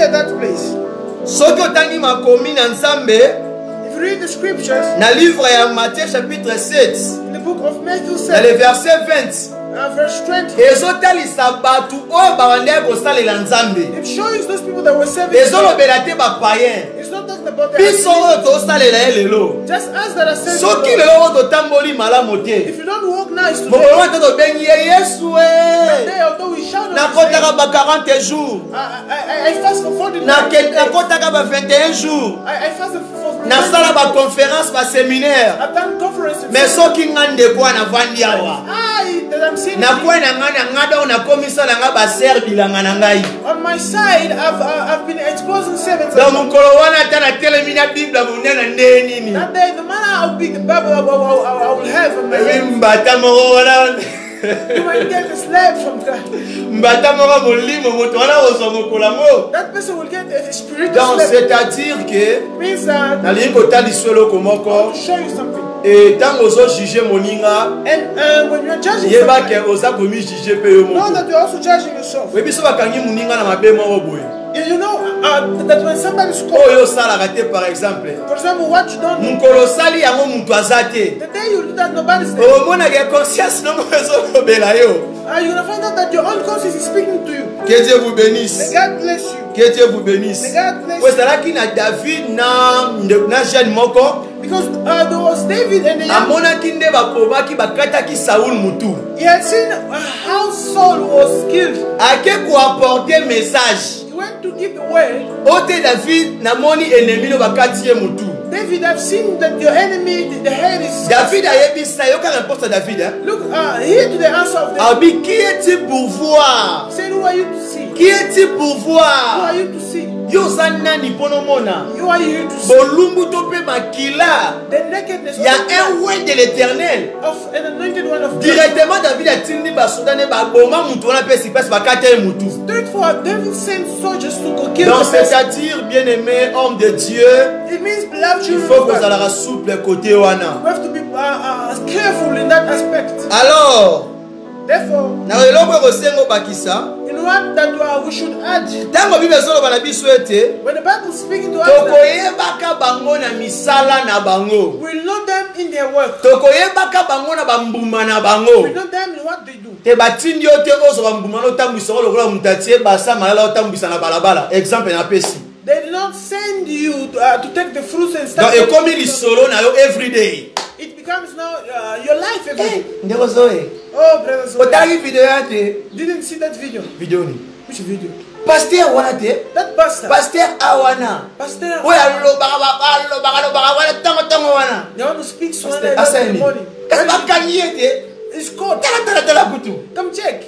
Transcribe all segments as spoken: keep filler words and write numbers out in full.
at that place. Soki otangi makomi na Nzambe If you read the scriptures, na livre ya Matthieu chapitre sept, in the book of Matthew dans le seven, verset vingt, uh, verse twenty, ezotalisa batu oyo babandaki kosalela Nzambe. it shows those people that were serving God. Ezolobela te bapayen. It's not talking about the Biso oyo activities. tosalela ye lelo. Just us that are serving Soki God. lelo oyo totamboli malamu te. If you don't walk nice today, Mokolo te tobengi ye Yesu that e. day, although we shout on His Nakotaka name, ba quarante jours. I, I, I fast for forty Nake- days. Nakotaka ba vingt et un jours. I, I fast for Nasala ba conférence ba séminaire. I've done conferences. Mais soki nga ndeko wana vandi awa. I that I'm seeing Nakwe na nga na nga do nakomisa na nga ba ser bilanga na ngai. on my side, I've uh, I've been exposing servants. Donc mokolo wana ta na telemi na Bible munene nde nini. That day, the manner I'll be the Bible I will, I will, I will have on my head. Mbata moko wana. You might get a slap from God. Mbata moko molimo moto wana ozwa mokolo ngo. That person will get a spiritual Donc slap. c'est-à-dire que Means that nalingi kotalisa eloko moko. to show you something. Et ntango ozojuge moninga And uh, when you're judging yeba somebody, ke oza komijuge mpe yo know moko. that you're also judging yourself. Oyebi so bakangi moninga na mabe moko boye. You you know uh, that when somebody's called, Oyo osalaka te par exemple. for example, what you don't do, Mokolo osali yango moto aza te. the day you do that, nobody's there. Omonaka conscience nongo ezolobela yo. Uh, you're gonna find out that your own conscience is speaking to you. Que Dieu vous May bénisse. God bless you. Que Dieu vous bénisse. May God bless Po you. ezalaki na David na na jeune moko Because uh, there was David and the young, amonaki nde bapomaki bakataki Saul mutu. he had seen uh, how Saul was killed. Ake koapporte message. He went to give the word. Ote David namoni ennemi no bakati ye mutu. David, I've seen that your enemy, the, the head is. David ayebisa yoka n'importe David hein. Look, uh, here to the answer of the. Abi qui est-il pour voir? He said, who are you to see? Qui est-il pour Who voir? are you to see? Yo za nani pono mona? You are here to see. Bolumbu to pe makila. The nakedness Il y a of, un word de l'Éternel. of an anointed one of God. Directement David a tindi basoda ne ba boma mutu wana pe si passe bakata ye mutu. Straight for David sent soldiers to go kill Donc the person. c'est-à-dire bien-aimé homme de Dieu, It means beloved il children faut of que vous God. allez souple côté wana. We have to be uh, uh, careful in that aspect. Alors, Therefore, na eloko kosengo bakisa, in what that uh, we should add, tango Bible ezoloba na biso ete when the Bible is speaking to us, that tokoyebaka bango na misala na bango. we know them in their work. Tokoyebaka bango na bambuma na bango. We know them in what they do. Te batindi yo te ozwa bambuma no tambwisa lokola mutatie basa malala otambwisa na balabala. Exemple na pesi. They did not send you to, uh, to take the fruits and stuff. Donc ekomi lisolo na yo every day. It becomes now uh, your life every day. Ndeko zoe. Oh, brothers, Otali video ya te. didn't see that video. Video ni. Which video? Pasteur wana te. That pastor. Pasteur awana. Pastor. Oya lo baka baka lo baka lo baka wana tango tango wana. They want to speak so Pasteur early in asani. the morning. Kasi bakanyi ye te. It's called. Tala tala tala kutu. Come check.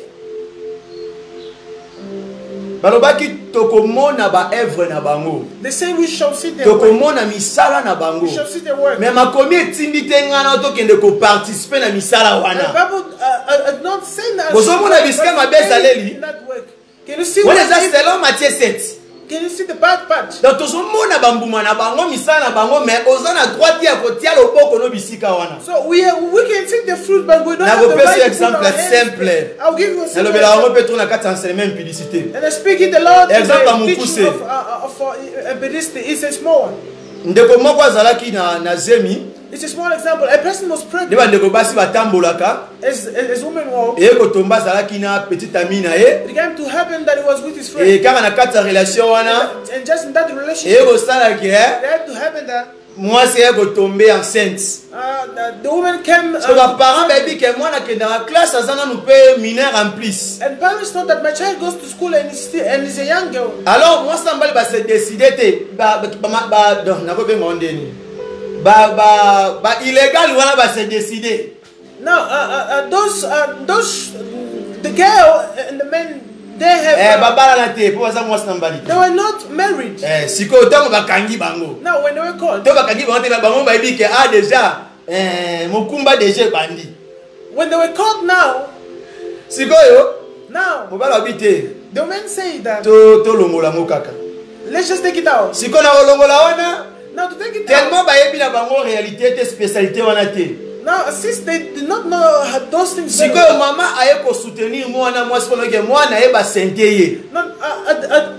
Balobaki tokomona ba œuvre na bango. They say we shall see their work. Tokomona misala na bango. We shall see their work. Mais makomi etindi te ngana tokende ko participer na misala The wana. Bible uh, uh, uh, not saying that. Bozomona bisika mabe ezaleli. In that work. Can you see What what is that if- selon Matthieu sept? Can you see the bad part? Donc tozomona bambuma na bango misala na bango mais oza na droite ya kotia loboko no bisika wana. So we are, we can see the fruit, but we don't Na have the kopesa right to put exemple our hands. simple. I'll give you a Na simple lobela bango example. pe tuna kati enseignement publicité. And I speak in the Lord. Exemple the Mukuse. teaching of, uh, of uh, a Buddhist is a small one. Ndeko moko azalaki na na zemi. It's a small example. A person was Nde pregnant bandeko basi batambolaka. as, as a woman walked. Eye kotomba azalaki na petite amie na ye. It began to happen that he was with his friend. Et kaka na kati ya relation wana. And just in that Eye relationship, kosala ke it had to happen that mwasi ye kotombe enceinte. uh, the, the woman came. So Uh, ba parents baby ke mwana kendaka classe azana nous pe mineur en plus. and parents thought that my child goes to school and is still, and is a young girl. Alors moi ça mbali ba se décider te ba ba ba donc na ko be ngondeni. Ba ba ba illégal wana ba se décider. Now, uh, uh, uh, those, uh, those, the girl and the man, they have. Eh Uh, babala na te po za mwasi na mbali. they were not married. Eh siko tango bakangi bango. Now, when they were called, To bakangi bango te bango ba bi ke ah déjà eh mokumba déjà bandi. when they were called now, Siko yo now, mobala bite. the men say that, To to longola mo kaka. let's just take it out. Siko na longola wana Now, to take it out, tellement bayebi na bango réalité te spécialité wana te. now, since they did not know how those things Siko were, yo mama aye ko soutenir mwana mwasi kono ke mwana ye ba sente ye. not, uh, uh, uh,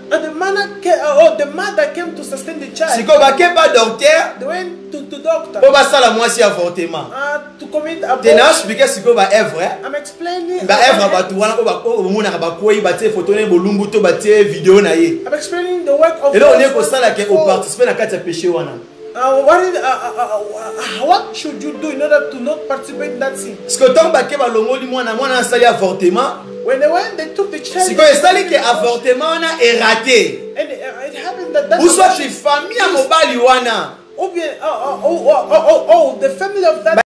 And the mother came, oh, the mother came to sustain the child. Si ko ba ke pas docteur, They went to to doctor. po ba sala mwasi avortement. Uh, to commit abortion. Tena expliquer si ko ba œuvre, hein? I'm explaining. Ba œuvre ba tu wana ko ba ko mona ba ko yi ba te photo ne bolumbu to ba te vidéo na ye. I'm explaining the work of. Et là on est ko sala ke o participer na kati ya péché wana. Uh, what, is, uh, uh, uh, what should you do in order to not participate in that sin? Parce que tant que ba longoli mwana mwana sali avortement. When they went, they took the child. Si ko sali ke avortement na est raté. And uh, it happened that that. Ou soit si famille mobali wana. Ou bien, oh, oh, oh, oh, oh, oh, the family of that.